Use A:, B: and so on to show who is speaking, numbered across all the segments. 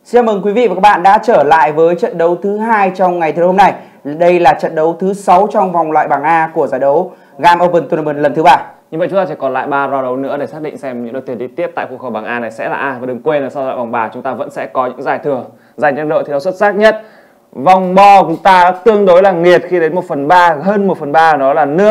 A: Xin chào mừng quý vị và các bạn đã trở lại với trận đấu thứ hai trong ngày thi đấu hôm nay. Đây là trận đấu thứ 6 trong vòng loại bảng A của giải đấu GAM Open Tournament lần thứ 3.
B: Như vậy chúng ta chỉ còn lại 3 round đấu nữa để xác định xem những đội tuyển đi tiếp tại khuôn khổ bảng A này sẽ là ai. Và đừng quên là sau vòng bảng chúng ta vẫn sẽ có những giải thưởng dành cho đội thi đấu xuất sắc nhất. Vòng bo của chúng ta tương đối là nghiệt khi đến 1/3, hơn 1/3 nó là nước,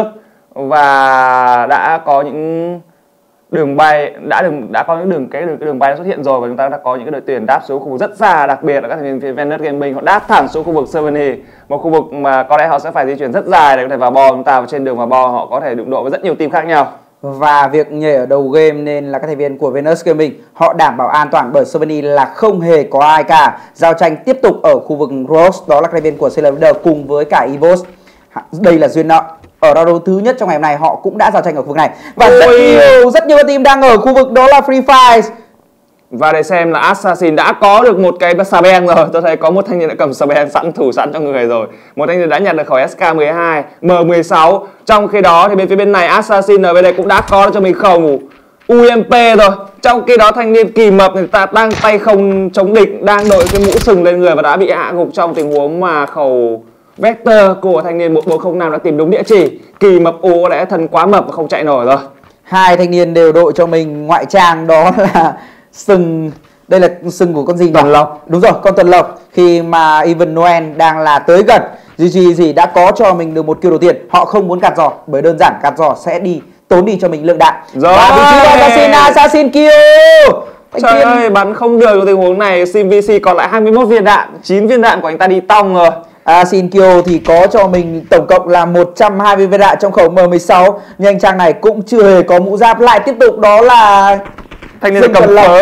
B: và đã có những đường bay đã có những đường bay đã xuất hiện rồi, và chúng ta đã có những cái đội tuyển đáp xuống khu vực rất xa, đặc biệt là các thành viên phía Venus Gaming họ đáp thẳng xuống khu vực Servany, một khu vực mà có lẽ họ sẽ phải di chuyển rất dài để có thể vào bo chúng ta, và trên đường vào bo họ có thể đụng độ với rất nhiều team khác nhau.
A: Và việc nhảy ở đầu game nên là các thành viên của Venus Gaming họ đảm bảo an toàn, bởi Servany là không hề có ai cả. Giao tranh tiếp tục ở khu vực Rose, đó là các thành viên của Sailor Leader cùng với cả Evos. Đây là duyên nợ. Ở round đấu thứ nhất trong ngày hôm nay họ cũng đã giao tranh ở khu vực này. Và rất nhiều team đang ở khu vực đó là Free Fire.
B: Và để xem là Assassin đã có được một cái Saben rồi. Tôi thấy có một thanh niên đã cầm Saben thủ sẵn trong người rồi. Một thanh niên đã nhặt được khẩu SK12, M16. Trong khi đó thì bên phía bên này Assassin ở bên đây cũng đã có cho mình khẩu UMP rồi. Trong khi đó thanh niên kỳ mập người ta đang tay không chống địch, đang đội cái mũ sừng lên người và đã bị hạ gục trong tình huống mà khẩu Vector của thanh niên 1405 đã tìm đúng địa chỉ. Kỳ mập U có lẽ thân quá mập và không chạy nổi rồi.
A: Hai thanh niên đều đội cho mình ngoại trang, đó là sừng. Đây là sừng của con gì nhỉ?
B: Tuần lộc.
A: Đúng rồi, con tuần lộc. Khi mà Even Noel đang là tới gần, GG đã có cho mình được một kill đầu tiên. Họ không muốn gạt giò, bởi đơn giản gạt giò sẽ tốn đi cho mình lượng đạn.
B: Rồi.
A: Và vị trí Assassin kill.
B: Trời ơi, bắn không được trong tình huống này. CVC còn lại 21 viên đạn, 9 viên đạn của anh ta đi tong rồi.
A: Shinkyo thì có cho mình tổng cộng là 120 viên đạn trong khẩu M16. Nhưng anh chàng này cũng chưa hề có mũ giáp. Lại tiếp tục đó là
B: thanh niên cầm phớ.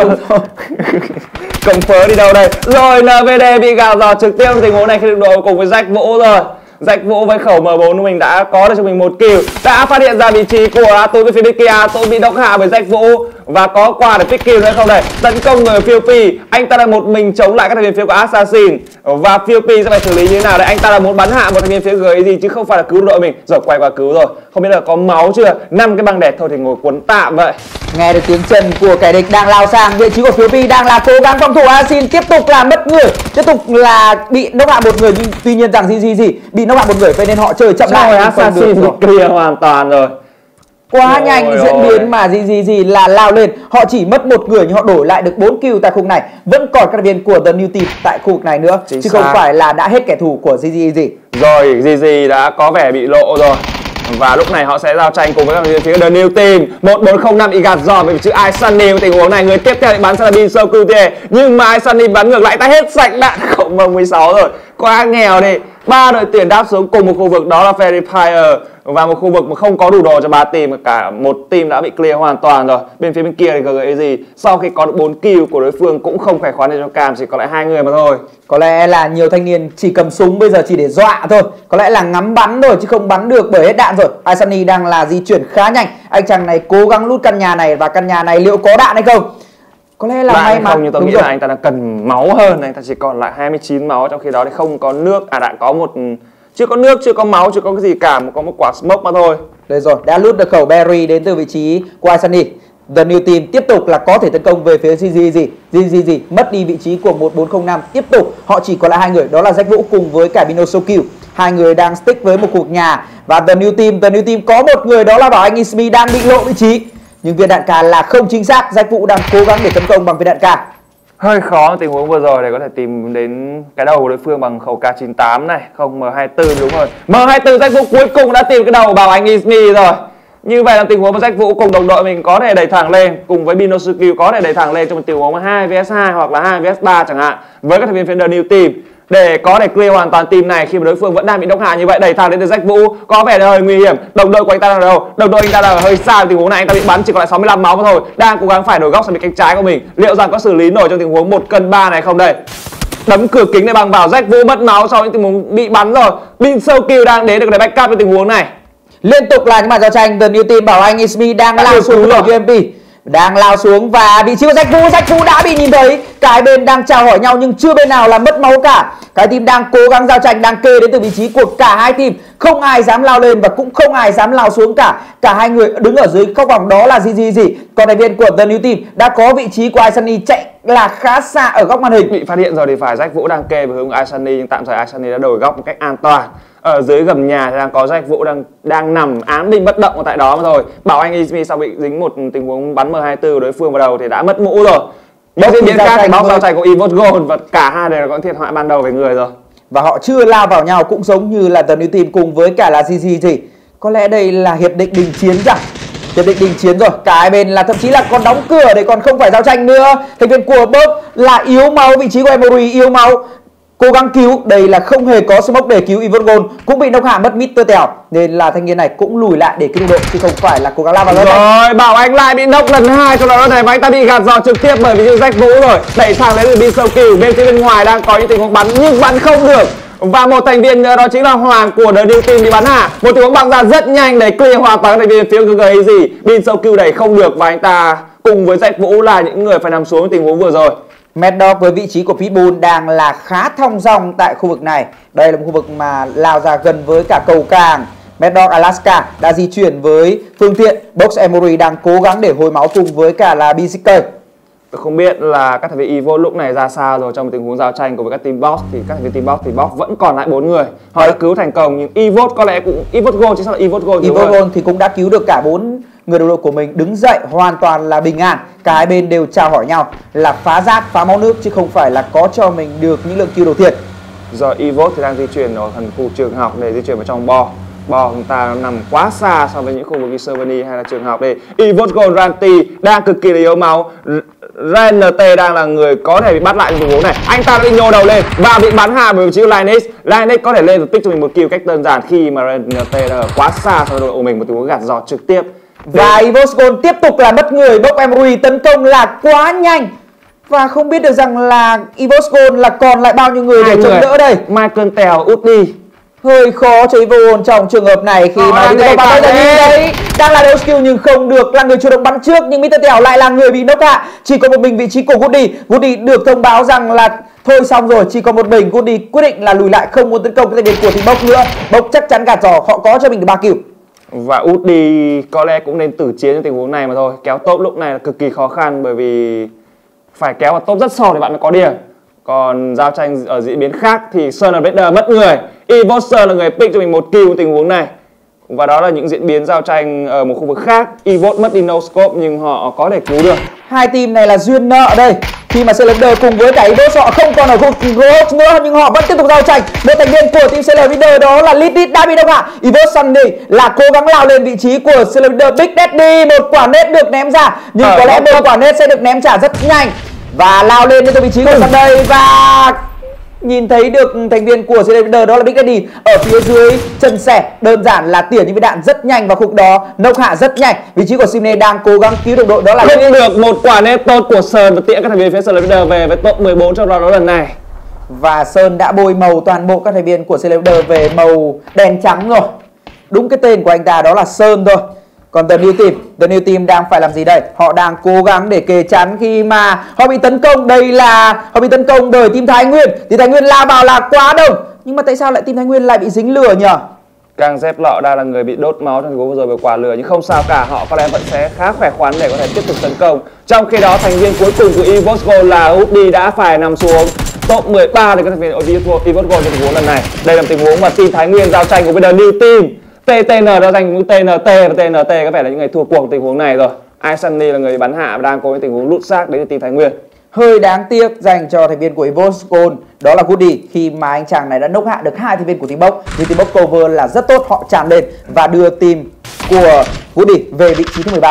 B: Cầm phớ đi đâu đây? Rồi NVD bị gào giò trực tiếp trong tình huống này khi được đội cùng với Jack Vũ rồi. Jack Vũ với khẩu M4 của mình đã có được cho mình một kill. Đã phát hiện ra vị trí của tôi bên phía bên kia. Tôi bị đốc hạ bởi Jack Vũ và có quà để pick kill nữa không đây? Tấn công người Philpi. Anh ta là một mình chống lại các thành viên phía của Assassin. Và Philpi sẽ phải xử lý như thế nào đây? Anh ta là muốn bắn hạ một thành viên phía GAZ chứ không phải là cứu đội mình. Rồi quay qua cứu rồi. Không biết là có máu chưa? 5 cái băng đẹt thôi thì ngồi cuốn tạm vậy.
A: Nghe được tiếng chân của kẻ địch đang lao sang vị trí của Philpi, đang là cố gắng phòng thủ. Assassin tiếp tục là mất người, tiếp tục là bị nốc hạ một người, nhưng tuy nhiên rằng GG bị nốc hạ một người, vậy nên họ chơi chậm lại.
B: Assassin bị clear hoàn toàn rồi.
A: Quá nhanh diễn biến mà GG là lao lên. Họ chỉ mất một người nhưng họ đổi lại được 4 kill tại khu vực này. Vẫn còn các thành viên của The New Team tại khu vực này nữa, chứ không phải là đã hết kẻ thù của GG.
B: Rồi GG đã có vẻ bị lộ rồi. Và lúc này họ sẽ giao tranh cùng với các thành viên phía The New Team. 1405 bị gạt giò về vị trí iSunny. Tình huống này người tiếp theo định bắn sẽ là Binso Cute, nhưng mà iSunny bắn ngược lại, ta hết sạch đạn khẩu M16 rồi. Quá nghèo đi. 3 đội tuyển đáp xuống cùng một khu vực, đó là Fairy Fire, và một khu vực mà không có đủ đồ cho 3 team, mà cả một team đã bị clear hoàn toàn rồi. Bên phía bên kia thì GGAZ sau khi có được 4 kill của đối phương cũng không khỏe khoắn để cho cam, chỉ còn lại 2 người mà thôi.
A: Có lẽ là nhiều thanh niên chỉ cầm súng bây giờ chỉ để dọa thôi, có lẽ là ngắm bắn thôi chứ không bắn được bởi hết đạn rồi. iSunny đang là di chuyển khá nhanh, anh chàng này cố gắng lút căn nhà này, và căn nhà này liệu có đạn hay không? Có lẽ là may mắn.
B: Không, nhưng tôi nghĩ là anh ta đang cần máu hơn, anh ta chỉ còn lại 29 máu, trong khi đó thì không có nước, đã có một, chưa có nước, chưa có máu, chưa có cái gì cả, có một quả smoke mà thôi.
A: Đây rồi, đã lút được khẩu Berry đến từ vị trí của iSunny. The New Team tiếp tục là có thể tấn công về phía GG mất đi vị trí của 1405. Tiếp tục họ chỉ còn lại 2 người, đó là Jack Vũ cùng với cả Binosokyu. 2 người đang stick với một khu vực nhà. Và The New Team có một người, đó là Bảo Anh Ismi đang bị lộ vị trí, nhưng viên đạn K là không chính xác. Jack Vũ đang cố gắng để tấn công bằng viên đạn K.
B: Hơi khó tình huống vừa rồi để có thể tìm đến cái đầu của đối phương bằng khẩu K98 này, không M24 đúng rồi. M24 Jack Vũ cuối cùng đã tìm cái đầu Bảo Anh Ismi rồi. Như vậy là tình huống mà Jack Vũ cùng đồng đội mình có thể đẩy thẳng lên, cùng với Binosukyu có thể đẩy thẳng lên trong một tình huống 2 vs 2 hoặc là 2 vs 3 chẳng hạn, với các thành viên phía The New Team, để có thể clear hoàn toàn team này khi mà đối phương vẫn đang bị đốc hạ. Như vậy đẩy thẳng đến từ Jack Vũ có vẻ hơi nguy hiểm. Đồng đội của anh ta đang ở đâu? Đồng đội anh ta đang ở hơi xa. Tình huống này anh ta bị bắn chỉ còn lại 65 máu mà thôi, đang cố gắng phải đổi góc sang bên cánh trái của mình. Liệu rằng có xử lý nổi trong tình huống 1/3 này không đây? Đấm cửa kính để bằng vào. Jack Vũ mất máu sau những tình huống bị bắn rồi. Binsokyu đang đến để backup với tình huống này.
A: Liên tục là những màn giao tranh. The New Team Bảo Anh Ismi đang lao xuống ở UMP, đang lao xuống và vị trí của Jack Vũ đã bị nhìn thấy. Cái bên đang chào hỏi nhau nhưng chưa bên nào là mất máu cả. Cái team đang cố gắng giao tranh, đang kê đến từ vị trí của cả hai team. không ai dám lao lên và cũng không ai dám lao xuống cả. Cả hai người đứng ở dưới góc vòng đó là gì. Còn thành viên của The New Team đã có vị trí của Aisani chạy là khá xa ở góc màn hình.
B: Bị phát hiện rồi thì phải. Jack Vũ đang kê về hướng Aisani, nhưng tạm thời Aisani đã đổi góc một cách an toàn. Ở dưới gầm nhà thì đang có Jack Vũ đang nằm án binh bất động ở tại đó mà thôi. Bảo Anh Ismi sau bị dính một tình huống bắn M24 của đối phương vào đầu thì đã mất mũ rồi. Bên diễn biến khác thì bóng giao tranh của Evos Gold và cả hai đều có thiệt hại ban đầu về người rồi.
A: Và họ chưa lao vào nhau cũng giống như là The New Team cùng với cả là gì. Có lẽ đây là hiệp định đình chiến rồi. Hiệp định đình chiến rồi. Cả hai bên là thậm chí là còn đóng cửa để còn không phải giao tranh nữa. Thành viên của Bob là yếu máu, vị trí của Emory yếu máu, cố gắng cứu. Đây là không hề có smoke để cứu Evos Gold, cũng bị nốc hạ mất Mr. Tèo, nên là thanh niên này cũng lùi lại để cứu độ chứ không phải là cố gắng lao vào rồi.
B: Bảo Anh lại bị nốc lần 2, trong đó này và anh ta bị gạt giò trực tiếp bởi vì Jack Vũ rồi. Đẩy sang lấy được pin sâu kill. Bên phía bên ngoài đang có những tình huống bắn nhưng bắn không được. Và một thành viên nữa đó chính là Hoàng của The New Team bị bắn hạ. Một tình huống băng ra rất nhanh để clear hoàn toàn thành viên phía GG Easy. Pin sâu kill đẩy không được và anh ta cùng với Jack Vũ là những người phải nằm xuống tình huống vừa rồi.
A: Mad Dog với vị trí của Pitbull đang là khá thong dong tại khu vực này. Đây là một khu vực mà lao ra gần với cả cầu cảng. Mad Dog Alaska đã di chuyển với phương tiện. Box Emory đang cố gắng để hồi máu cùng với cả là BCK.
B: Không biết là các thành viên Evo lúc này ra sao rồi trong một tình huống giao tranh cùng với các team boss thì các thành viên team boss thì boss vẫn còn lại 4 người. Họ đã cứu thành công nhưng Evo có lẽ cũng Evos Gold chứ sao là Evos Gold.
A: Evos Gold thì cũng đã cứu được cả 4 người đồng đội của mình đứng dậy hoàn toàn là bình an. Cả hai bên đều chào hỏi nhau là phá giáp, phá máu nước chứ không phải là có cho mình được những lượng kill đầu tiên.
B: Giờ Evos thì đang di chuyển ở gần khu trường học để di chuyển vào trong bo. Bo chúng ta nằm quá xa so với những khu vực như Servani hay là trường học đây. Evos Gold Ranti đang cực kỳ là yếu máu. RNT đang là người có thể bị bắt lại trong tình huống này. Anh ta đã bị nhô đầu lên và bị bắn hạ bởi vị trí của Linus. Linus có thể lên được tích cho mình một kill cách đơn giản khi mà RNT đang ở quá xa so với đội của mình, một tình huống gạt giò trực tiếp.
A: Và Evos Gold tiếp tục là mất người. Bốc Emory tấn công là quá nhanh. Và không biết được rằng là Evos Gold là còn lại bao nhiêu người để chống đỡ đây.
B: Michael Tèo út đi.
A: Hơi khó cho Evos Gold trong trường hợp này khi mà đi vào đây đấy. Đang là đấu skill nhưng không được, là người chủ động bắn trước nhưng Mr. Tèo lại là người bị knock hạ. Chỉ có một mình vị trí của Goody. Goody được thông báo rằng là thôi xong rồi, chỉ còn một mình. Goody quyết định là lùi lại, không muốn tấn công cái thành viên của team Bốc nữa. Bốc chắc chắn gạt giò, họ có cho mình được 3 kill.
B: Và Udi có lẽ cũng nên tử chiến trong tình huống này mà thôi. Kéo top lúc này là cực kỳ khó khăn bởi vì phải kéo vào top rất sâu để bạn mới có điểm. Còn giao tranh ở diễn biến khác thì Sơn là Raider mất người. Evos là người pick cho mình một kill tình huống này. Và đó là những diễn biến giao tranh ở một khu vực khác. Evos mất đi no scope nhưng họ có thể cứu được.
A: Hai team này là duyên nợ ở đây. Khi mà Cylinder cùng với cả Evos họ không còn ở khu Gross nữa nhưng họ vẫn tiếp tục giao tranh. Một thành viên của team Cylinder đó là Lidit đã bị đông hạ. Evos Sunday là cố gắng lao lên vị trí của Cylinder. Big Daddy, một quả nét được ném ra nhưng có lẽ một quả nét sẽ được ném trả rất nhanh. Và lao lên từ vị trí của Sunday và nhìn thấy được thành viên của Cylinder đó là Big Daddy ở phía dưới chân xe, đơn giản là tỉa những viên đạn rất nhanh vào khúc đó, nốc hạ rất nhanh. Vị trí của Simne đang cố gắng cứu đồng đội đó là
B: không được một quả nét tốt của Sơn và tiện các thành viên phía Cylinder về với top 14 trong đó lần này.
A: Và Sơn đã bôi màu toàn bộ các thành viên của Cylinder về màu đen trắng rồi. Đúng cái tên của anh ta đó là Sơn thôi. Còn The New Team đang phải làm gì đây? Họ đang cố gắng để kề chắn khi mà họ bị tấn công. Đây là họ bị tấn công bởi team Thái Nguyên. Team Thái Nguyên lao vào là quá đông. Nhưng mà tại sao lại team Thái Nguyên lại bị dính lửa nhỉ?
B: Càng dép lọ đang là người bị đốt máu trong tình huống vừa rồi bởi quả lửa nhưng không sao cả, họ có lẽ vẫn sẽ khá khỏe khoắn để có thể tiếp tục tấn công. Trong khi đó thành viên cuối cùng của Evos Gold là Udi đã phải nằm xuống top 13 để các thành viên Evos Gold trong tình huống lần này. Đây là tình huống mà team Thái Nguyên giao tranh cùng với The New Team. TTN đã giành với TNT và TNT có vẻ là những người thua cuộc tình huống này rồi. Aisani là người bắn hạ và đang có cái tình huống lút xác đến từ team Thái Nguyên.
A: Hơi đáng tiếc dành cho thành viên của Evos Gold đó là Goody khi mà anh chàng này đã nốc hạ được hai thành viên của team Bốc. Nhưng team Bốc cover là rất tốt, họ tràn lên và đưa team của Goody về vị trí thứ 13.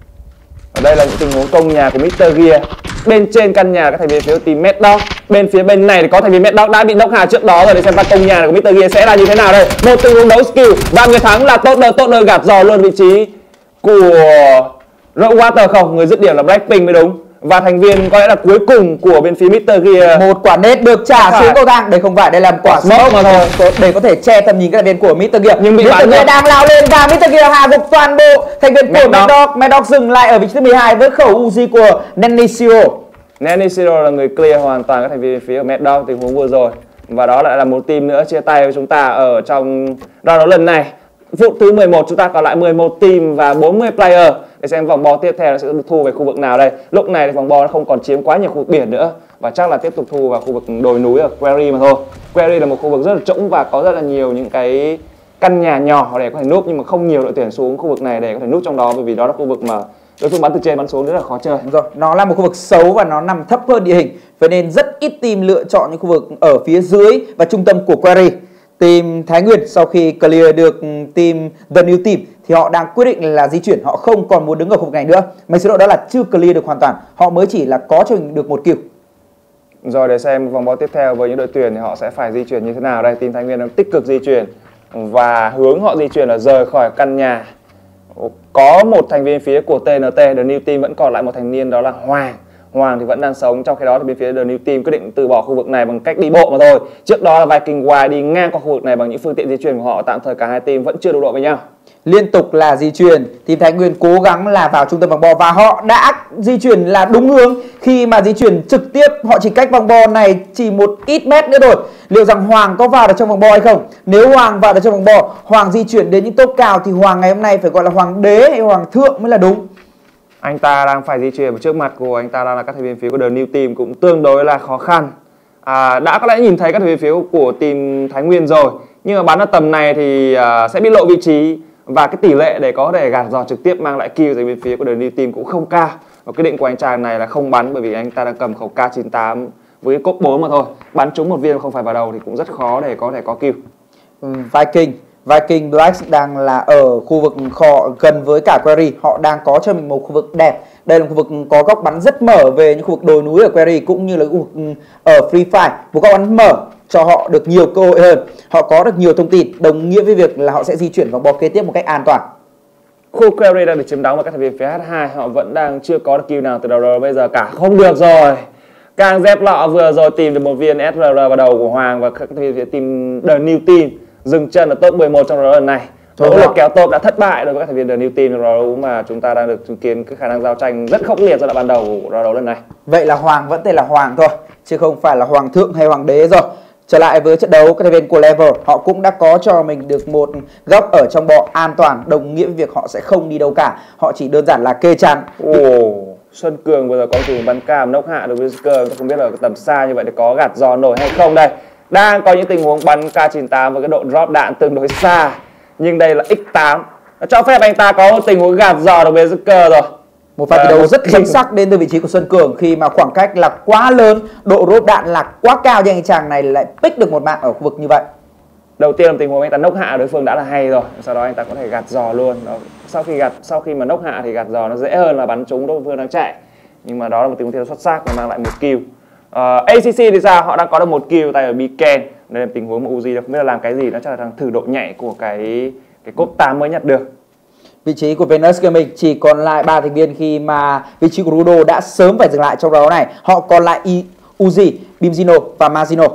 B: Ở đây là những tình huống công nhà của Mr. Gear. Bên trên căn nhà các thành viên phía team Mad Dog. Bên phía bên này thì có thành viên Mad Dog đã bị nốc hạ trước đó rồi, để xem pha công nhà của Mr. Gear sẽ là như thế nào đây. Một tình huống đấu skill và người thắng là Totner gạt giò luôn vị trí của Rockwater, không, người dứt điểm là Blackpink mới đúng. Và thành viên có lẽ là cuối cùng của bên phía Mr. Gear,
A: một quả nét được trả xuống cầu thang. Đây không phải, đây là một quả smoke mà thôi, để có thể che tầm nhìn các thành viên của Mr. Gear. Nhưng Mr. Gear đang lao lên và Mr. Gear hạ gục toàn bộ thành viên của Mad Dog. Mad Dog dừng lại ở vị trí thứ 12 với khẩu Uzi của Nenishiro.
B: Nenishiro là người clear hoàn toàn các thành viên phía Mad Dog tình huống vừa rồi. Và đó lại là một team nữa chia tay với chúng ta ở trong round đấu lần này. Phút thứ 11 chúng ta còn lại 11 team và 40 player. Để xem vòng bo tiếp theo nó sẽ được thu về khu vực nào đây. Lúc này thì vòng bo nó không còn chiếm quá nhiều khu vực biển nữa, và chắc là tiếp tục thu vào khu vực đồi núi ở Quarry mà thôi. Quarry là một khu vực rất là trũng và có rất là nhiều những cái căn nhà nhỏ để có thể núp, nhưng mà không nhiều đội tuyển xuống khu vực này để có thể núp trong đó, bởi vì đó là khu vực mà đối phương bắn từ trên bắn xuống rất là khó chơi.
A: Đúng rồi, nó là một khu vực xấu và nó nằm thấp hơn địa hình, vậy nên rất ít team lựa chọn những khu vực ở phía dưới và trung tâm của Quarry. Team Thái Nguyên sau khi clear được team The New Team thì họ đang quyết định là di chuyển, họ không còn muốn đứng ở khu vực này nữa. Mấy số đội đó là chưa clear được hoàn toàn, họ mới chỉ là có cho mình được một kill.
B: Rồi để xem vòng bo tiếp theo với những đội tuyển thì họ sẽ phải di chuyển như thế nào đây. Team Thái Nguyên đang tích cực di chuyển và hướng họ di chuyển là rời khỏi căn nhà. Có một thành viên phía của TNT, The New Team, vẫn còn lại một thành niên đó là Hoàng. Hoàng thì vẫn đang sống, trong khi đó thì bên phía The New Team quyết định từ bỏ khu vực này bằng cách đi bộ mà thôi. Trước đó là Viking Wild đi ngang qua khu vực này bằng những phương tiện di chuyển của họ, tạm thời cả hai team vẫn chưa đụng độ với nhau.
A: Liên tục là di chuyển, team Thái Nguyên cố gắng là vào trung tâm vòng bo và họ đã di chuyển là đúng hướng. Khi mà di chuyển trực tiếp, họ chỉ cách vòng bo này chỉ một ít mét nữa rồi. Liệu rằng Hoàng có vào được trong vòng bo hay không? Nếu Hoàng vào được trong vòng bo, Hoàng di chuyển đến những top cao thì Hoàng ngày hôm nay phải gọi là Hoàng đế hay Hoàng thượng mới là đúng.
B: Anh ta đang phải di chuyển, và trước mặt của anh ta đang là các thành viên phía của The New Team cũng tương đối là khó khăn. Đã có lẽ nhìn thấy các thành viên phía của team Thái Nguyên rồi, nhưng mà bắn ở tầm này thì sẽ bị lộ vị trí, và cái tỷ lệ để có thể gạt giò trực tiếp mang lại kill từ bên phía của The New Team cũng không cao. Và quyết định của anh chàng này là không bắn, bởi vì anh ta đang cầm khẩu K98 với cái cốp 4 mà thôi. Bắn trúng một viên không phải vào đầu thì cũng rất khó để có thể có kill.
A: Viking Black đang là ở khu vực kho gần với cả Quarry. Họ đang có cho mình một khu vực đẹp. Đây là một khu vực có góc bắn rất mở về những khu vực đồi núi ở Quarry, cũng như là khu vực ở Free Fire. Một góc bắn mở cho họ được nhiều cơ hội hơn. Họ có được nhiều thông tin, đồng nghĩa với việc là họ sẽ di chuyển vòng bo kế tiếp một cách an toàn.
B: Khu Quarry đang được chiếm đóng và các thành viên phía H2 họ vẫn đang chưa có được kill nào từ đầu rồi. Bây giờ cả không được rồi. Càng dép lọ vừa rồi tìm được một viên SRR vào đầu của Hoàng, và các thành viên phía team The New Team dừng chân ở top 11 trong round lần này. Nỗ lực kéo top đã thất bại đối với các thành viên The New Team trong round đấu mà chúng ta đang được chứng kiến cái khả năng giao tranh rất khốc liệt giai đoạn ban đầu của round đấu lần này.
A: Vậy là Hoàng vẫn tên là Hoàng thôi, chứ không phải là Hoàng thượng hay Hoàng đế rồi. Trở lại với trận đấu, các thành viên của Level họ cũng đã có cho mình được một góc ở trong bo an toàn, đồng nghĩa với việc họ sẽ không đi đâu cả, họ chỉ đơn giản là kê chắn.
B: Xuân Cường vừa rồi có dùng bắn cam nóc hạ đối vớiSker, không biết là tầm xa như vậy thì có gạt giò nổi hay không đây. Đang có những tình huống bắn K98 với cái độ drop đạn tương đối xa, nhưng đây là X8 nó cho phép anh ta có một tình huống gạt giò đối vớiSker rồi.
A: Một pha thi đấu rất xuất sắc đến từ vị trí của Xuân Cường, khi mà khoảng cách là quá lớn, độ drop đạn là quá cao, nhưng anh chàng này lại pick được một mạng ở khu vực như vậy.
B: Đầu tiên là tình huống anh ta nóc hạ đối phương đã là hay rồi, sau đó anh ta có thể gạt giò luôn. Sau khi mà nóc hạ thì gạt giò nó dễ hơn là bắn trúng đối phương đang chạy, nhưng mà đó là một tình huống thi đấu xuất sắc và mang lại một kill. ACC thì sao? Họ đang có được một kill tay ở Biken. Đây là tình huống mà Uzi không biết là làm cái gì, nó chắc là đang thử độ nhạy của cái cốp 8 mới nhặt được.
A: Vị trí của Venus Gaming chỉ còn lại 3 thành viên, khi mà vị trí của Rudo đã sớm phải dừng lại trong đấu này. Họ còn lại Uzi, Bimzino và Mazino.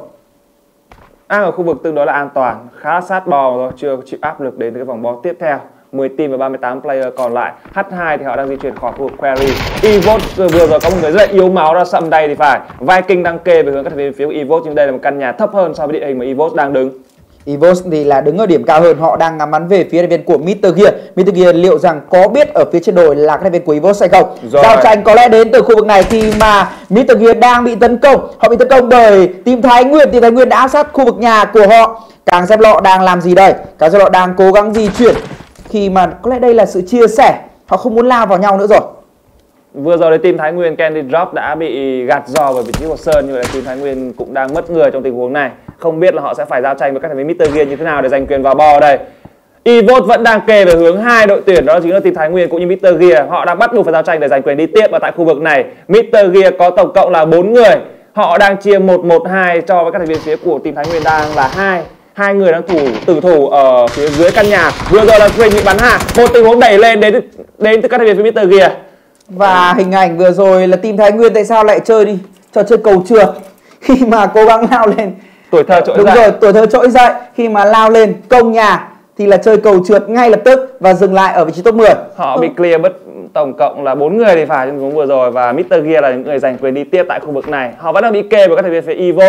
B: Ở khu vực tương đối là an toàn, khá sát bò rồi, chưa chịu áp lực đến cái vòng bo tiếp theo. 10 team và 38 player còn lại. H2 thì họ đang di chuyển khỏi khu vực Quarry. Evote vừa rồi có một người rất là yếu máu ra sầm đây thì phải. Viking đang kê về hướng các thành viên phía của Evote, nhưng đây là một căn nhà thấp hơn so với địa hình mà Evote đang đứng.
A: Evote thì là đứng ở điểm cao hơn, họ đang ngắm bắn về phía thành viên của Mr. Gear. Mr. Gear liệu rằng có biết ở phía trên đồi là các thành viên của Evote hay không? Giao tranh có lẽ đến từ khu vực này, khi mà Mr. Gear đang bị tấn công. Họ bị tấn công bởi team Thái Nguyên. Team Thái Nguyên đã áp sát khu vực nhà của họ. Càng Dép Lọ đang làm gì đây? Càng Dép Lọ đang cố gắng di chuyển, khi mà có lẽ đây là sự chia sẻ, họ không muốn lao vào nhau nữa rồi.
B: Vừa rồi thì team Thái Nguyên Candy Drop đã bị gạt giò bởi vị trí của Sơn, như vậy là team Thái Nguyên cũng đang mất người trong tình huống này. Không biết là họ sẽ phải giao tranh với các thành viên Mr. Gear như thế nào để giành quyền vào bo ở đây. Evote vẫn đang kề về hướng hai đội tuyển, đó chính là team Thái Nguyên cũng như Mr. Gear. Họ đang bắt buộc phải giao tranh để giành quyền đi tiếp ở tại khu vực này. Mr. Gear có tổng cộng là 4 người. Họ đang chia 1-1-2 cho với các thành viên phía của team Thái Nguyên đang là hai người đang tử thủ ở phía dưới căn nhà. Vừa rồi là Quỳnh bị bắn hạ, một tình huống đẩy lên đến từ các thành viên phía Mr. Gear.
A: Và hình ảnh vừa rồi là team Thái Nguyên tại sao lại chơi đi trò chơi cầu trượt, khi mà cố gắng lao lên.
B: Tuổi thơ trỗi dậy.
A: Đúng rồi, tuổi thơ trỗi dậy, khi mà lao lên công nhà thì là chơi cầu trượt ngay lập tức và dừng lại ở vị trí top 10.
B: Họ bị clear mất tổng cộng là 4 người thì phải trong tình huống vừa rồi, và Mr. Gear là những người giành quyền đi tiếp tại khu vực này. Họ vẫn đang bị kê với các thành viên phía Evote.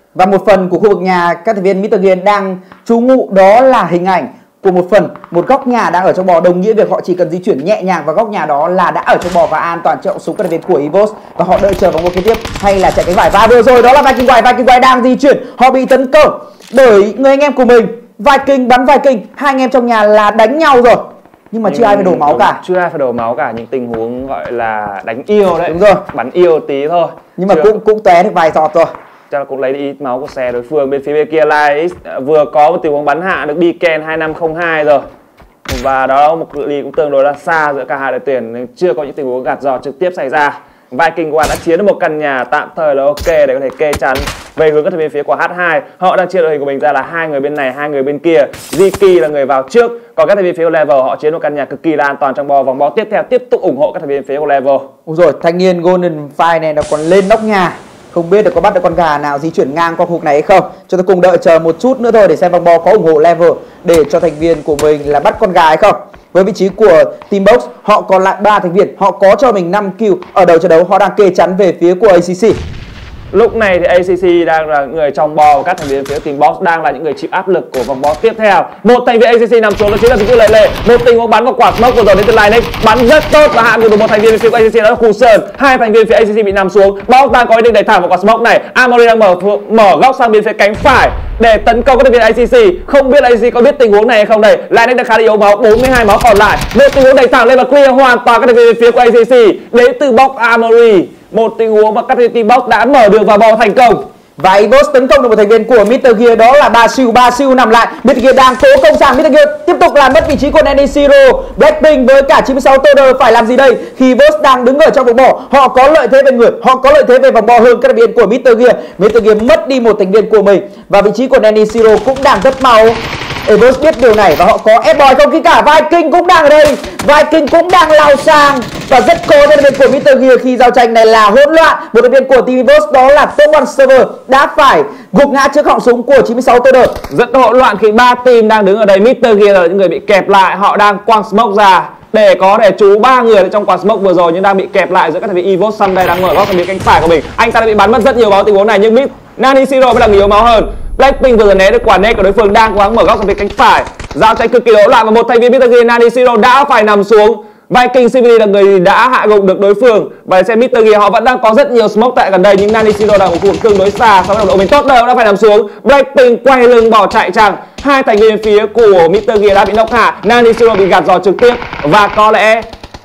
A: Và một phần của khu vực nhà các thành viên Mr. Gear đang trú ngụ đó là hình ảnh của một góc nhà đang ở trong bò, đồng nghĩa việc họ chỉ cần di chuyển nhẹ nhàng vào góc nhà đó là đã ở trong bò và an toàn cho hậu súng các thành viên của EVOS, và họ đợi chờ vòng một kế tiếp hay là chạy cánh phải. Và vừa rồi đó là Viking White đang di chuyển, họ bị tấn công bởi người anh em của mình. Viking bắn Viking, hai anh em trong nhà là đánh nhau rồi nhưng mà chưa ai phải đổ máu cả.
B: Chưa ai phải đổ máu cả, những tình huống gọi là đánh yêu đấy.
A: Đúng rồi,
B: bắn yêu tí thôi.
A: Nhưng mà cũng té được vài giọt rồi.
B: Chắc là cũng lấy đi ít máu của xe đối phương. Bên phía bên kia Light vừa có một tình huống bắn hạ được đi Ken 2502 rồi. Và đó một cự ly cũng tương đối là xa giữa cả hai đội tuyển nên chưa có những tình huống gạt giọt trực tiếp xảy ra. Viking One đã chiếm được một căn nhà tạm thời là ok để có thể kê chắn về hướng các thành viên phía của H2. Họ đang chia đội hình của mình ra là hai người bên này, hai người bên kia. Ziki là người vào trước, còn các thành viên phía của Level họ chiếm một căn nhà cực kỳ là an toàn trong vòng bo tiếp theo, tiếp tục ủng hộ các thành viên phía của Level.
A: Ôi rồi, thanh niên Golden Fire này nó còn lên nóc nhà. Không biết được có bắt được con gà nào di chuyển ngang qua khu vực này hay không. Cho tôi cùng đợi chờ một chút nữa thôi để xem vòng bo có ủng hộ Level để cho thành viên của mình là bắt con gà hay không. Với vị trí của Team Box, họ còn lại 3 thành viên, họ có cho mình 5 kill ở đầu trận đấu, họ đang kê chắn về phía của ACC.
B: Lúc này thì ACC đang là người trong bo và các thành viên phía Team Box đang là những người chịu áp lực của vòng bo tiếp theo. Một thành viên ACC nằm xuống đó chính là Victor Lệ Lệ. Một tình huống bắn vào quả smoke vừa rồi đến từ Linex, bắn rất tốt và hạ gục được một thành viên phía ACC đó là Khu Sơn. Hai thành viên phía ACC bị nằm xuống. Box đang có ý định đẩy thẳng vào quả smoke này. Amory đang mở góc sang bên phía cánh phải để tấn công các thành viên ACC. Không biết ACC có biết tình huống này hay không đây. Linex đã khá là yếu máu, 42 máu còn lại. Một tình huống đẩy thẳng lên và clear hoàn toàn các thành viên phía của ACC đến từ Box Amory. Một tình huống mà các team Box đã mở đường vào bo thành công.
A: Và EVOS tấn công được một thành viên của Mr. Gear, đó là Ba Siêu nằm lại. Mr. Gear đang cố công sang, Mr. Gear tiếp tục làm mất vị trí của Nanny Zero. Blackpink với cả 96 Toder phải làm gì đây? Khi EVOS đang đứng ở trong vòng bo, họ có lợi thế về người, họ có lợi thế về vòng bo hơn các thành viên của Mr. Gear. Mr. Gear mất đi một thành viên của mình và vị trí của Nanny Zero cũng đang rất mau. EVOS biết điều này và họ có F-Boy không, khi cả Viking cũng đang ở đây. Viking cũng đang lao sang và rất khó cho thành viên của Mr. Gear khi giao tranh này là hỗn loạn. Một thành viên của Team EVOS đó là Top One Server đã phải gục ngã trước họng súng của 96 Toder.
B: Rất hỗn loạn khi ba team đang đứng ở đây. Mr. Gear là những người bị kẹp lại, họ đang quăng smoke ra để có thể trú 3 người trong quả smoke vừa rồi nhưng đang bị kẹp lại giữa các thành viên EVOS. Sunday đang mở góc sang bên cánh phải của mình, anh ta đã bị bắn mất rất nhiều máu tình huống này nhưng Nanny Zero mới là người yếu máu hơn. Blackpink vừa rồi né được quả net của đối phương đang cố gắng mở góc sang bên cánh phải. Giao tranh cực kỳ hỗn loạn và một thành viên Mr. Gear Nanny Zero đã phải nằm xuống. Viking CVD là người đã hạ gục được đối phương và xem Mr. Gear họ vẫn đang có rất nhiều smoke tại gần đây nhưng Nanny Zero đang ở khu vực tương đối xa. Sau đó đội mình tốt đời đã phải nằm xuống. Blackpink quay lưng bỏ chạy chăng. Hai thành viên phía của Mr. Gear đã bị knock hạ. Nanny Zero bị gạt giò trực tiếp và có lẽ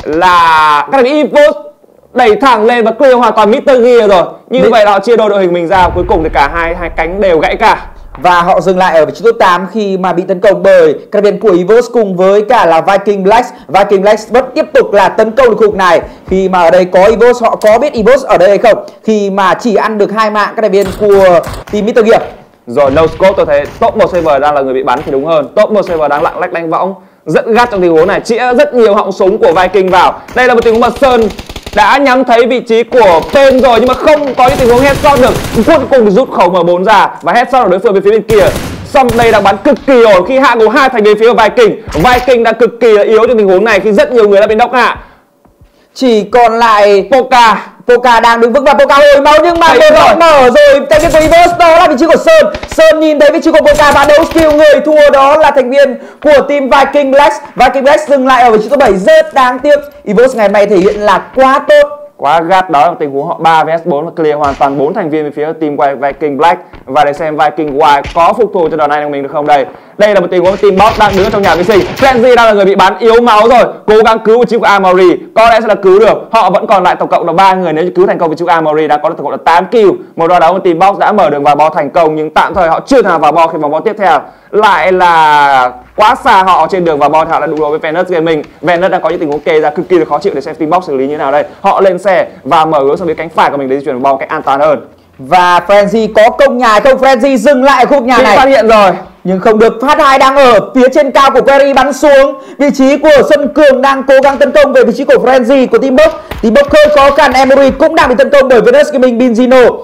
B: là các thành viên EVOS đẩy thẳng lên và clear hoàn toàn Mr. Gear rồi. Như vậy là họ chia đôi đội hình mình ra, cuối cùng thì cả hai cánh đều gãy cả.
A: Và họ dừng lại ở vị trí top 8 khi mà bị tấn công bởi các thành viên của EVOS cùng với cả là Viking Blacks. Viking Blacks vẫn tiếp tục là tấn công được khu vực này khi mà ở đây có EVOS, họ có biết EVOS ở đây hay không khi mà chỉ ăn được 2 mạng các thành viên của team Mr. Gear.
B: Rồi no scope tôi thấy top 1 server đang là người bị bắn thì đúng hơn. Top 1 server đang lặng lách đánh võng rất gắt trong tình huống này, chĩa rất nhiều họng súng của Viking vào. Đây là một tình huống mà Sơn đã nhắm thấy vị trí của Pen rồi nhưng mà không có những tình huống headshot được. Cuối cùng rút khẩu M4 ra và headshot ở đối phương bên phía bên kia. Sunday đang bắn cực kỳ ổn khi hạ gục hai thành viên phía của Viking. Viking đang cực kỳ yếu trong tình huống này khi rất nhiều người đã bị knock hạ.
A: Chỉ còn lại
B: Poca.
A: Poca đang đứng vững và Poca hồi máu nhưng mà mở rồi. Thành viên của EVOS đó là vị trí của Sơn. Sơn nhìn thấy vị trí của Poca và đấu skill, người thua đó là thành viên của team Viking Blacks. Viking Blacks dừng lại ở vị trí số 7, rất đáng tiếc. EVOS ngày hôm nay thể hiện là quá tốt,
B: quá gắt. Đó là tình huống họ 3 vs 4 và clear hoàn toàn 4 thành viên bên phía team Viking Black. Và để xem Viking White có phục thù cho đòn này của mình được không đây. Đây là một tình huống team Box đang đứng trong nhà vệ sinh. Frenzy đang là người bị bắn yếu máu rồi, cố gắng cứu vị trí của Amory, có lẽ sẽ là cứu được. Họ vẫn còn lại tổng cộng là 3 người, nếu như cứu thành công vị trí của Amory đã có tổng cộng là 8 kill. Một đòn đấu team Box đã mở đường vào bo thành công nhưng tạm thời họ chưa thể vào bo khi vòng bo tiếp theo lại là quá xa họ trên đường vào bo. Họ đã đụng độ với Venus Gaming. Venus đang có những tình huống kê ra cực kỳ là khó chịu để xem team Box xử lý như thế nào đây. Họ lên xe và mở hướng sang phía cánh phải của mình để di chuyển vào bo cách an toàn hơn.
A: Và Frenzy có công nhà không? Frenzy dừng lại ở khu vực nhà này.
B: Phát hiện rồi
A: nhưng không được. Phát 2 đang ở phía trên cao của Perry bắn xuống. Vị trí của Xuân Cường đang cố gắng tấn công về vị trí của Frenzy của team Box. Team Box hơi khó khăn. Emory cũng đang bị tấn công bởi Venus Gaming Benzino.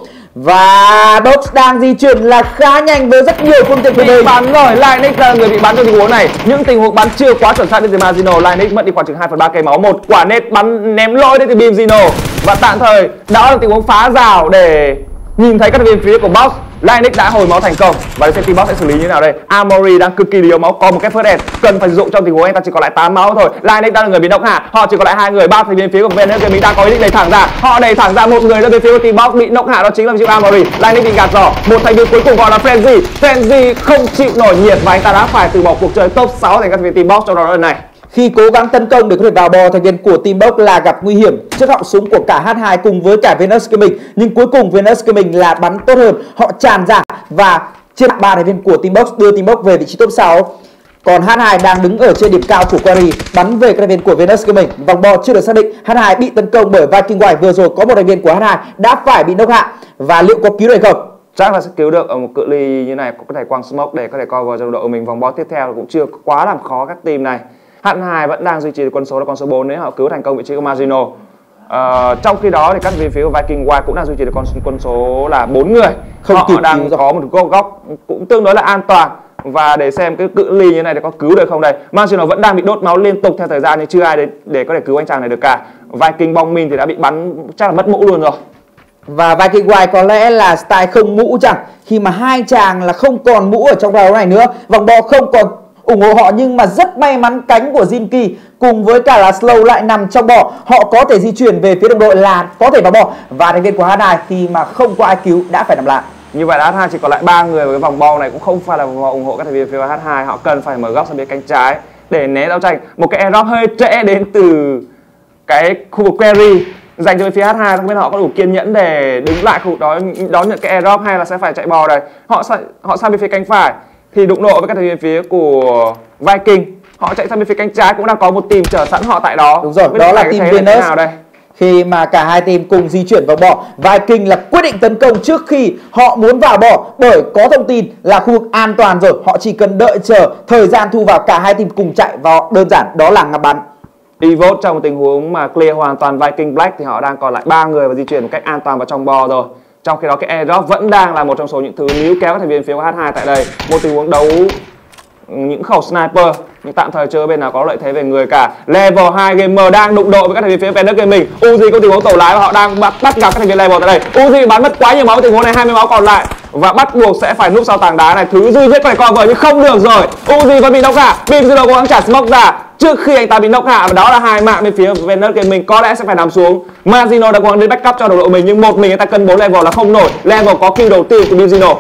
A: Và Box đang di chuyển là khá nhanh với rất nhiều phương tiện của mình.
B: Bắn rồi, Linex là người bị bắn trong tình huống này. Những tình huống bắn chưa quá chuẩn xác đến từ Benzino. Linex mất đi khoảng chừng 2/3 cây máu. Một quả net bắn ném lỗi đến từ Benzino. Và tạm thời đó là tình huống phá rào để nhìn thấy các thành viên phía của Box Linux đã hồi máu thành công và xem team boss sẽ xử lý như thế nào đây. Amory đang cực kỳ yếu máu, có một cái first aid cần phải sử dụng trong tình huống anh ta chỉ còn lại 8 máu thôi. Linux đang là người bị knock hạ, họ chỉ còn lại 2 người. 3 thành viên phía của Venus Gaming đang có ý định đẩy thẳng ra, họ đẩy thẳng ra một người nữa bên phía của team boss bị knock hạ, đó chính là Amory. Linux bị gạt giỏ, một thành viên cuối cùng gọi là Frenzy. Frenzy không chịu nổi nhiệt và anh ta đã phải từ bỏ cuộc chơi top 6 thành các thành viên team boss trong lần này.
A: Khi cố gắng tấn công để có thể vào bò, thành viên của team boss là gặp nguy hiểm trước họng súng của cả H2 cùng với cả Venus Gaming, nhưng cuối cùng Venus Gaming là bắn tốt hơn, họ tràn ra và trên 3 thành viên của team boss đưa team boss về vị trí top 6. Còn H2 đang đứng ở trên điểm cao của Quarry bắn về các thành viên của Venus Gaming. Vòng bò chưa được xác định, H2 bị tấn công bởi Viking White. Vừa rồi có một thành viên của H2 đã phải bị knock hạ và liệu có cứu được không?
B: Chắc là sẽ cứu được ở một cự ly như này, có thể quăng smoke để có thể cover cho đội của mình. Vòng boss tiếp theo cũng chưa quá làm khó các team này. H2 vẫn đang duy trì quân số là con số 4 nếu họ cứu thành công vị trí của Margino. Trong khi đó thì các về phía của Viking White cũng đang duy trì được quân số là 4 người. Họ đang có một góc cũng tương đối là an toàn. Và để xem cái cự ly như này thì có cứu được không đây. Margino vẫn đang bị đốt máu liên tục theo thời gian nhưng chưa ai đến để có thể cứu anh chàng này được cả. Viking bong min thì đã bị bắn chắc là mất mũ luôn rồi.
A: Và Viking White có lẽ là style không mũ chẳng, khi mà hai chàng là không còn mũ ở trong round này nữa. Vòng bò không còn ủng hộ họ nhưng mà rất may mắn cánh của Jinky cùng với cả là Slow lại nằm trong bò, họ có thể di chuyển về phía đồng đội là có thể vào bò. Và thành viên của H2 khi mà không có ai cứu đã phải nằm lại.
B: Như vậy là H2 chỉ còn lại 3 người và cái vòng bò này cũng không phải là vòng bò ủng hộ các thành viên phía H2. Họ cần phải mở góc sang bên cánh trái để né giao tranh. Một cái airdrop hơi trễ đến từ cái khu vực Quarry dành cho phía H2, không biết họ có đủ kiên nhẫn để đứng lại khu vực đó đón nhận cái airdrop hay là sẽ phải chạy bò đây. Họ sang bên phía cánh phải thì đụng độ với các thành viên phía của Viking. Họ chạy sang bên phía cánh trái cũng đang có một team chờ sẵn họ tại đó.
A: Đúng rồi, đó là team Venus. Khi mà cả hai team cùng di chuyển vào bò, Viking là quyết định tấn công trước khi họ muốn vào bò, bởi có thông tin là khu vực an toàn rồi, họ chỉ cần đợi chờ thời gian thu vào, cả hai team cùng chạy vào, đơn giản đó là ngắm bắn.
B: Evote trong một tình huống mà clear hoàn toàn Viking Black thì họ đang còn lại 3 người và di chuyển một cách an toàn vào trong bò rồi. Trong khi đó cái airdrop vẫn đang là một trong số những thứ níu kéo các thành viên phía của H2 tại đây. Một tình huống đấu những khẩu sniper nhưng tạm thời chưa bên nào có lợi thế về người cả. Level 2 gamer đang đụng độ với các thành viên phía Venus Gaming. Uzi có tình huống tổ lái và họ đang bắt gặp các thành viên level tại đây. Uzi bắn mất quá nhiều máu tình huống này, 20 máu còn lại và bắt buộc sẽ phải núp sau tảng đá này. Thứ duy nhất có thể cover nhưng không được rồi. Uzi vẫn bị knock hạ. Bimzero cố gắng trả smoke ra trước khi anh ta bị knock hạ và đó là hai mạng bên phía Venus Gaming có lẽ sẽ phải nằm xuống. Margino đã cố gắng đến backup cho đồng đội mình nhưng một mình anh ta cân 4 level là không nổi. Level có kill đầu tiên của Bimzero.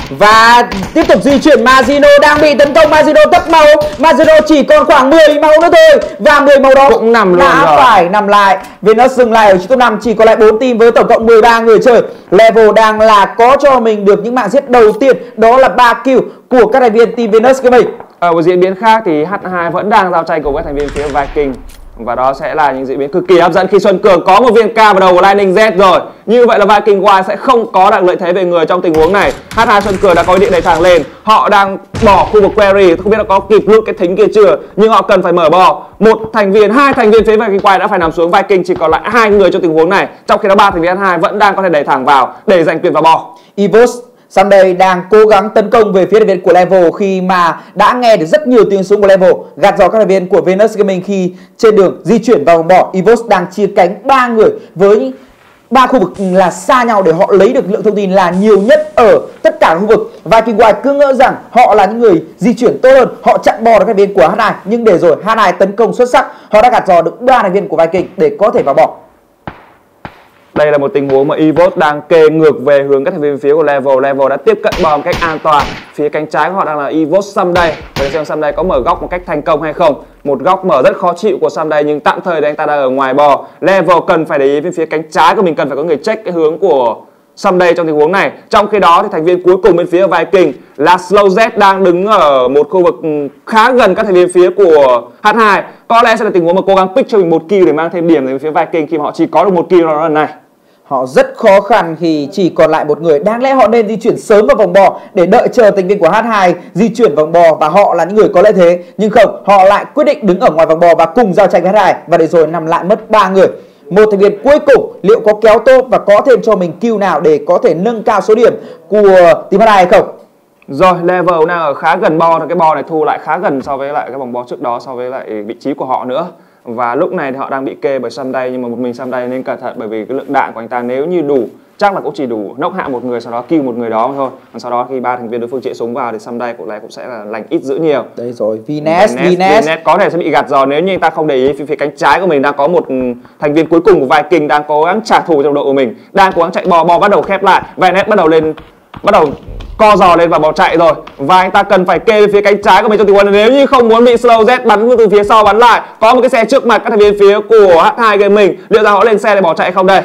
A: Và tiếp tục di chuyển, Margino đang bị tấn công, Margino tấp máu, Margino chỉ còn khoảng 10 máu nữa thôi và 10 máu đó
B: cũng nằm luôn
A: đã
B: rồi.
A: Phải nằm lại. Venus dừng lại ở top 5, chỉ còn lại 4 team với tổng cộng 13 người chơi. Level đang là có cho mình được những mạng giết đầu tiên, đó là 3 kill của các thành viên team Venus Gaming.
B: Ở một diễn biến khác thì H2 vẫn đang giao tranh cùng với thành viên phía Viking. Và đó sẽ là những diễn biến cực kỳ hấp dẫn khi Xuân Cường có một viên K vào đầu của Lightning Z rồi. Như vậy là Viking White sẽ không có được lợi thế về người trong tình huống này. H2 Xuân Cường đã có ý định đẩy thẳng lên. Họ đang bỏ khu vực Quarry, không biết là có kịp lút cái thính kia chưa, nhưng họ cần phải mở bò. Hai thành viên phía Viking White đã phải nằm xuống. Viking chỉ còn lại 2 người trong tình huống này. Trong khi đó 3 thành viên H2 vẫn đang có thể đẩy thẳng vào để giành quyền vào bò.
A: Evos Sunday đang cố gắng tấn công về phía thành viên của Level khi mà đã nghe được rất nhiều tiếng súng của Level gạt dò các thành viên của Venus Gaming khi trên đường di chuyển vào vòng bò. Evos đang chia cánh 3 người với 3 khu vực là xa nhau để họ lấy được lượng thông tin là nhiều nhất ở tất cả khu vực. Viking White cứ ngỡ rằng họ là những người di chuyển tốt hơn, họ chặn bò được các thành viên của H2, nhưng để rồi H2 tấn công xuất sắc, họ đã gạt dò được 3 thành viên của Viking để có thể vào bò.
B: Đây là một tình huống mà Evote đang kê ngược về hướng các thành viên phía của Level. Level đã tiếp cận bò một cách an toàn. Phía cánh trái của họ đang là Evote Sunday. Để xem Sunday có mở góc một cách thành công hay không. Một góc mở rất khó chịu của Sunday nhưng tạm thời thì anh ta đang ở ngoài bò. Level cần phải để ý bên phía cánh trái của mình, cần phải có người check cái hướng của Sunday trong tình huống này. Trong khi đó thì thành viên cuối cùng bên phía Viking là Slow Z đang đứng ở một khu vực khá gần các thành viên phía của H2. Có lẽ sẽ là tình huống mà cố gắng pick cho mình một kill để mang thêm điểm đến phía Viking khi mà họ chỉ có được một kill trong lần này.
A: Họ rất khó khăn khi chỉ còn lại một người. Đáng lẽ họ nên di chuyển sớm vào vòng bò để đợi chờ thành viên của H2 di chuyển vòng bò và họ là những người có lợi thế. Nhưng không, họ lại quyết định đứng ở ngoài vòng bò và cùng giao tranh với H2 và để rồi nằm lại mất 3 người. Một thành viên cuối cùng liệu có kéo tốt và có thêm cho mình kill nào để có thể nâng cao số điểm của team H2 hay không?
B: Rồi, Level đang ở khá gần bò, cái bò này thu lại khá gần so với lại cái vòng bò trước đó, so với lại vị trí của họ nữa. Và lúc này thì họ đang bị kê bởi Sunday, nhưng mà một mình Sunday nên cẩn thận bởi vì cái lượng đạn của anh ta nếu như đủ chắc là cũng chỉ đủ knock hạ một người, sau đó kill một người đó thôi. Còn sau đó khi ba thành viên đối phương chạy súng vào thì Ssumday cậu này cũng sẽ là lành ít dữ nhiều.
A: Đây rồi, Vines
B: có thể sẽ bị gạt giò nếu như anh ta không để ý. Phía cánh trái của mình đang có một thành viên cuối cùng của Viking đang cố gắng trả thù cho đồng đội của mình, đang cố gắng chạy bò bắt đầu khép lại. Vines bắt đầu co giò lên và bỏ chạy rồi, và anh ta cần phải kê phía cánh trái của mình trong tình huống nếu như không muốn bị Slow Z bắn từ phía sau bắn lại. Có một cái xe trước mặt các thành viên phía của H2 Gaming, liệu rằng họ lên xe để bỏ chạy không đây?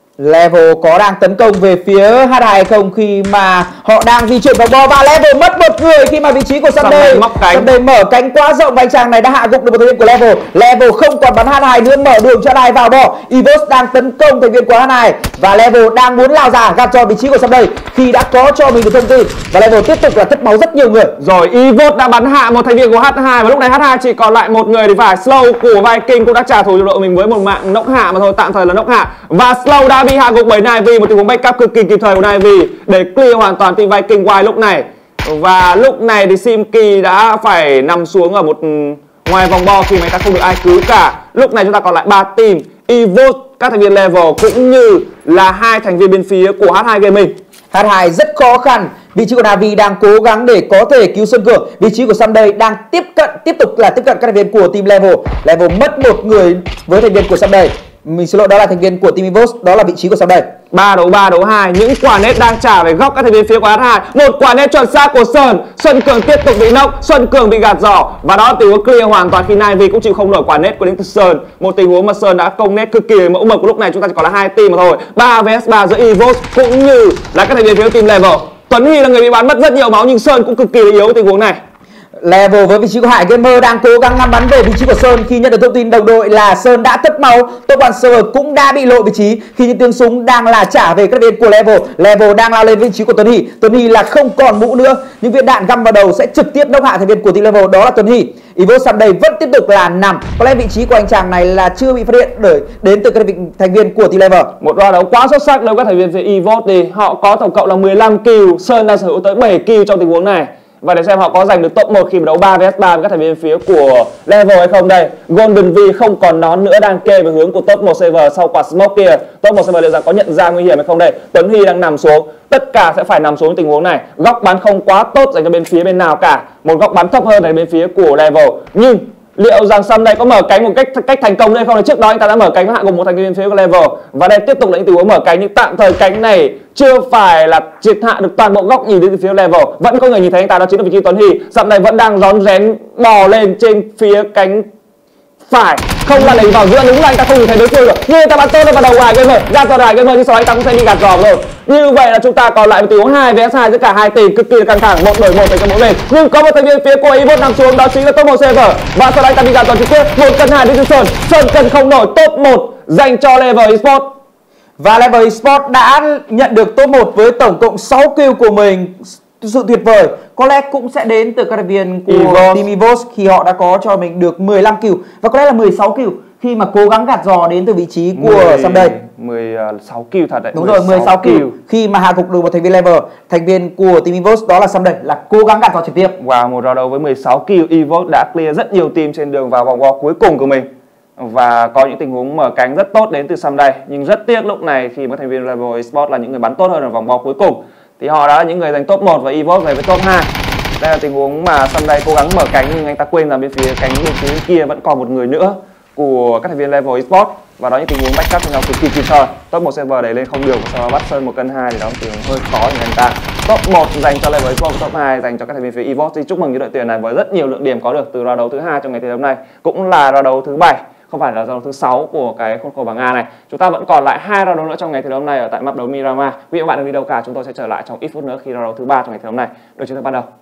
A: Level có đang tấn công về phía H2 hay không khi mà họ đang di chuyển vòng bo, và Level mất một người khi mà vị trí của Ssumday mở cánh quá rộng và anh chàng này đã hạ gục được một thành viên của Level. Level không còn bắn H2 nữa, mở đường cho H2 vào bo. Evos đang tấn công thành viên của H2 và Level đang muốn lao ra gạt cho vị trí của Ssumday khi đã có cho mình được thông tin, và Level tiếp tục là thất máu rất nhiều người.
B: Rồi Evos đã bắn hạ một thành viên của H2 và lúc này H2 chỉ còn lại một người thì phải. Slow của Viking cũng đã trả thù cho đội mình với một mạng knock hạ mà thôi, tạm thời là knock hạ, và Slow đã bị hạ gục bởi Na'Vi, một tình huống backup cực kỳ kịp thời của Na'Vi để clear hoàn toàn team Viking wide lúc này. Và lúc này thì Simki đã phải nằm xuống ở một ngoài vòng bo khi mà anh ta không được ai cứu cả. Lúc này chúng ta còn lại 3 team, Evos, các thành viên Level cũng như là 2 thành viên bên phía của H2 Gaming.
A: H2 rất khó khăn, vị trí của Na'Vi đang cố gắng để có thể cứu Sơn Cường. Vị trí của Ssumday đang tiếp tục là tiếp cận các thành viên của team Level. Level mất một người với thành viên của Ssumday. Mình xin lỗi, đó là thành viên của team Evos, đó là vị trí của Ssumday.
B: 3 đấu 2, những quả net đang trả về góc các thành viên phía của H2. Một quả net chuẩn xác của Xuân Cường tiếp tục bị knock, Xuân Cường bị gạt giỏ, và đó là tình huống clear hoàn toàn khi Na'Vi cũng chịu không nổi quả net của đến từ Sơn. Một tình huống mà Sơn đã công net cực kỳ mẫu mực. Lúc này chúng ta chỉ còn là 2 team mà thôi, 3 vs 3 giữa Evos cũng như là các thành viên phía team Level. Tuấn Huy là người bị bắn mất rất nhiều máu nhưng Sơn cũng cực kỳ yếu tình huống này.
A: Level với vị trí của Hải Gamer đang cố gắng ngắm bắn về vị trí của Sơn khi nhận được thông tin đồng đội là Sơn đã thất máu. Top One Server cũng đã bị lộ vị trí khi những tiếng súng đang là trả về các bên của Level. Level đang lao lên vị trí của Tuấn Hy. Tuấn Hy là không còn mũ nữa, những viên đạn găm vào đầu sẽ trực tiếp knock hạ thành viên của team Level, đó là Tuấn Hy. Evos Ssumday vẫn tiếp tục là nằm. Có lẽ vị trí của anh chàng này là chưa bị phát hiện bởi đến từ các thành viên của team Level.
B: Một loạt đấu quá xuất sắc đâu các thành viên phía Evos thì họ có tổng cộng là 15 kill, Sơn đang sở hữu tới 7 kill trong tình huống này. Và để xem họ có giành được top 1 khi mà đấu 3 vs 3 với các thành viên phía của Level hay không đây. Golden V không còn nón nữa đang kê về hướng của top 1 server sau quả smoke kia. Top 1 server liệu rằng có nhận ra nguy hiểm hay không đây. Tuấn Hy đang nằm xuống, tất cả sẽ phải nằm xuống tình huống này. Góc bắn không quá tốt dành cho bên phía bên nào cả, một góc bắn thấp hơn dành bên phía của Level. Nhưng liệu rằng Ssumday có mở cánh một cách thành công hay không? Thì trước đó anh ta đã mở cánh hạ cùng một thành viên phía của Level, và đây tiếp tục là những tình huống mở cánh, nhưng tạm thời cánh này chưa phải là triệt hạ được toàn bộ góc nhìn đến từ phía Level. Vẫn có người nhìn thấy anh ta, đó chính là vị trí Tuấn Hy. Ssumday vẫn đang rón rén bò lên trên phía cánh phải, không là đánh vào giữa, đúng là anh ta không nhìn thấy đối phương rồi, nhưng anh ta bắn tốt lên vào đầu Hải Gamer, ra toàn Hải Gamer, nhưng sau anh ta cũng sẽ bị gạt giò rồi. Như vậy là chúng ta còn lại một tình huống 2 vs 2 giữa cả hai team cực kỳ căng thẳng, 1 đổi 1 dành cho mỗi bên. Nhưng có một thành viên phía của Evos nằm xuống, đó chính là top 1 server, và sau đó anh ta bị gạt giò trực tiếp. 1 cân 2 đến từ Sơn cân không nổi, top 1 dành cho Level Esports.
A: Và Level Esports đã nhận được top 1 với tổng cộng 6 kill của mình. Sự tuyệt vời có lẽ cũng sẽ đến từ các thành viên của team Evos khi họ đã có cho mình được 15 kill, và có lẽ là 16 kill khi mà cố gắng gạt giò đến từ vị trí của Ssumday.
B: 16 kill thật đấy.
A: Đúng rồi, 16 kill khi mà hạ gục được một thành viên Level. Thành viên của team Evos đó là Ssumday là cố gắng gạt giò trực tiếp.
B: Wow, một round đấu với 16 kill, Evos đã clear rất nhiều team trên đường vào vòng bo cuối cùng của mình. Và có những tình huống mở cánh rất tốt đến từ Ssumday, nhưng rất tiếc lúc này khi mà thành viên Level Esports là những người bắn tốt hơn ở vòng bo cuối cùng thì họ đã là những người giành top 1 và Evos về với top 2. Đây là tình huống mà Ssumday cố gắng mở cánh nhưng anh ta quên rằng bên phía cánh bên phía kia vẫn còn một người nữa của các thành viên Level Esports, và đó những tình huống backup cho nhau cực kỳ kịp thời. Top 1 server đẩy lên không được, sau đó bắt Sơn 1 cân 2 thì đó tình huống hơi khó cho anh ta. Top 1 dành cho Level Esports, top 2 dành cho các thành viên phía Evos. Thì chúc mừng những đội tuyển này với rất nhiều lượng điểm có được từ round đấu thứ 2 trong ngày thi đấu này, cũng là round đấu thứ 7, không phải là round đấu thứ 6 của cái khuôn khổ bảng A này. Chúng ta vẫn còn lại 2 round đấu nữa trong ngày thi đấu này ở tại map đấu Miramar. Quý vị và các bạn đừng đi đâu cả, chúng tôi sẽ trở lại trong ít phút nữa khi round đấu thứ 3 trong ngày thi đấu này được chính thức bắt đầu.